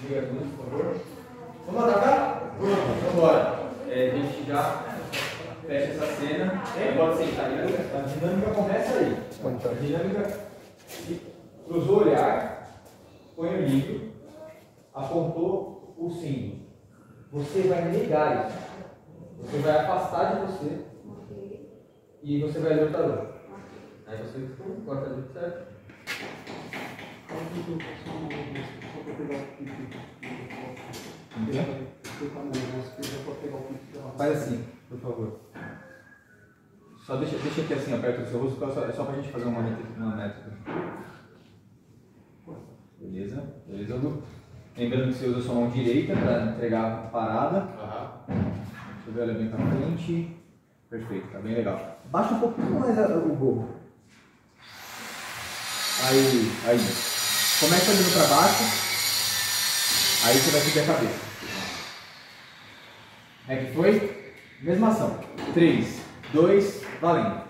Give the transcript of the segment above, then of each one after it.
Liga tudo, por favor. Vamos atacar? Vamos embora. A gente já fecha essa cena. Pode sentar aí. A dinâmica começa aí. A dinâmica cruzou o olhar, põe o livro, apontou o símbolo. Você vai negar isso. Você vai afastar de você. E você vai ler o tarô. Aí você corta ali, certo? Faz assim, por favor. Só deixa aqui assim, aperta o seu rosto, é só pra gente fazer uma métrica. Beleza, beleza, Lu? Lembrando que você usa a sua mão direita para entregar a parada. Deixa eu ver, olha bem pra frente. Perfeito, tá bem legal. Baixa um pouquinho mais o gorro. Aí. Começa olhando para baixo. Aí você vai subir a cabeça. É que foi? Mesma ação. 3, 2, valendo.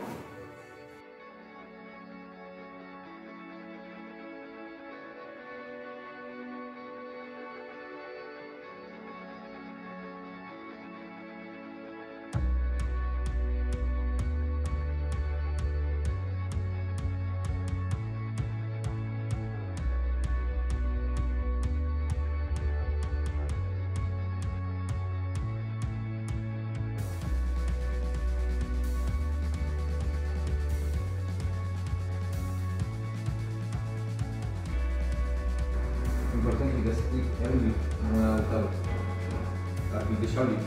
O importante é o livro, não é o tarô. Tá? Tem que deixar o livro.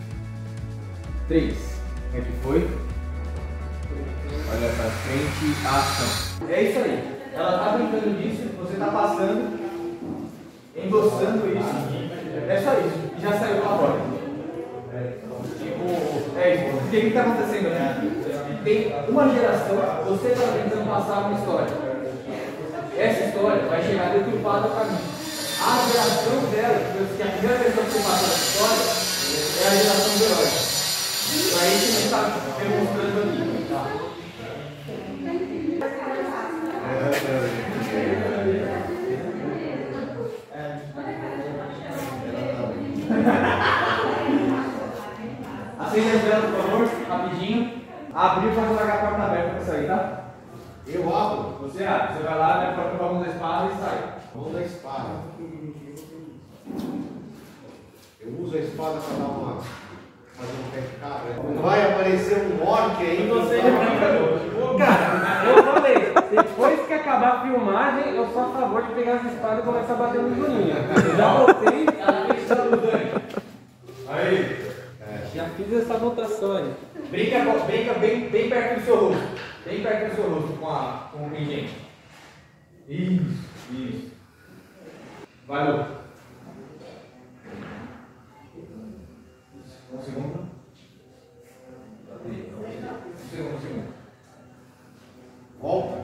3. É que foi? Olha pra frente, ação. É isso aí. Ela tá brincando disso, você tá passando, endossando isso. É só isso. E já saiu lá fora. Tipo, é isso. O que tá acontecendo aqui? Tem uma geração, você tá tentando passar uma história. Essa história vai chegar deturpada para mim. A geração dela, que a primeira pessoa que você passa essa história, é a geração do herói. Para isso que a gente está demonstrando aqui. Tá? Acende as velas, por favor, rapidinho. Abriu para largar a porta aberta para sair, tá? Eu abro. Você abre, você vai lá, vai para a mão da espada e sai. Mão da espada. Eu uso a espada para dar uma. Fazer um pé de cabra. Não vai aparecer um orc aí. Você cara, eu falei, depois que acabar a filmagem, eu sou a favor de pegar as espadas e começar a bater no Juninho. Eu já botei a questão do dano. Aí. Já fiz essa anotação aí. Brinca bem perto do seu rosto. Bem perto do seu rosto com o pingente. Isso. Valeu. Um segundo. Um segundo. Volta.